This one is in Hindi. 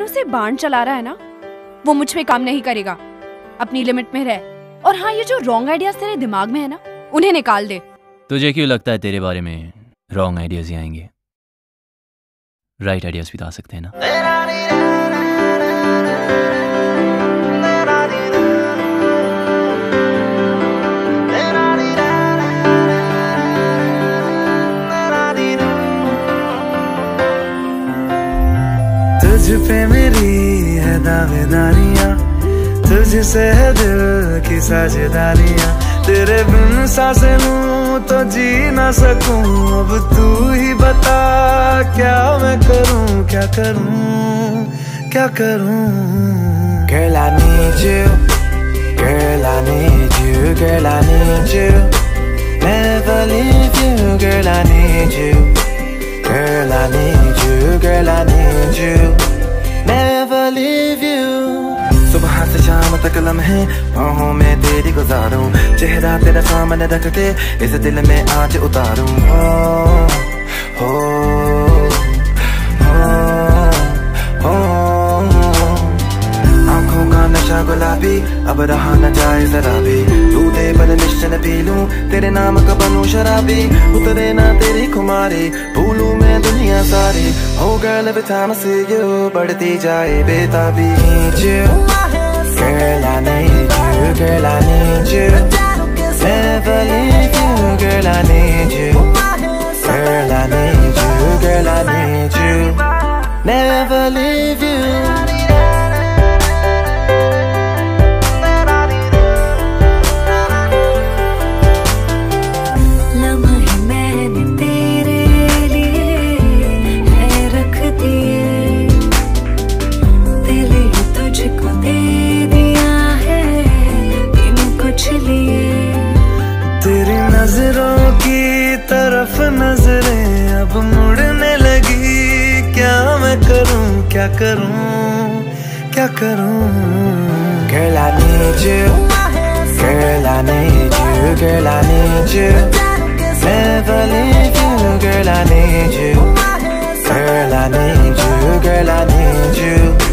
से बाण चला रहा है ना, वो मुझ पे काम नहीं करेगा। अपनी लिमिट में रह। और हाँ, ये जो रॉन्ग आइडियाज तेरे दिमाग में है ना, उन्हें निकाल दे। तुझे क्यों लगता है तेरे बारे में रॉन्ग आइडियाज ही आएंगे? राइट आइडियाज भी तो आ सकते हैं ना। तुझ पे मेरी है दावेदारियां, तुझसे है दिल की साझेदारियां। तेरे बिन सांसें लूं तो जी ना सकूं। अब तू ही बता क्या मैं करूं, क्या करूं, क्या करूं। Girl, I need you, girl, I need you, girl, I need you, never leave you, girl, I need you, girl, I need you, girl, I need you, never leave you। सुबह से शाम तक लम्हे बाहों में तेरी गुजारूं, चेहरा तेरा सामने रख के इस दिल में आज उतारूं। हो आंखों का नशा गुलाबी अब रहा न जाए जरा भी। तू दे पर मिशन पी लूं, तेरे नाम का बनूं शराबी। उतरे ना तेरी खुमारी, भूलूं मैं दुनिया सारी। हो girl every time I see you, बढ़ती जाए बेताबी। Girl, I need you, girl, I need you, never leave you, girl, I need you, girl, I need you, girl, I need you, never leave you। तेरी नजरों की तरफ नजरें अब मुड़ने लगी। क्या मैं करूं, क्या करूं, क्या करूं। Girl, I need you, girl, I need you, girl, I need you, never leave you, girl, I need you, girl, I need you, girl, I need you।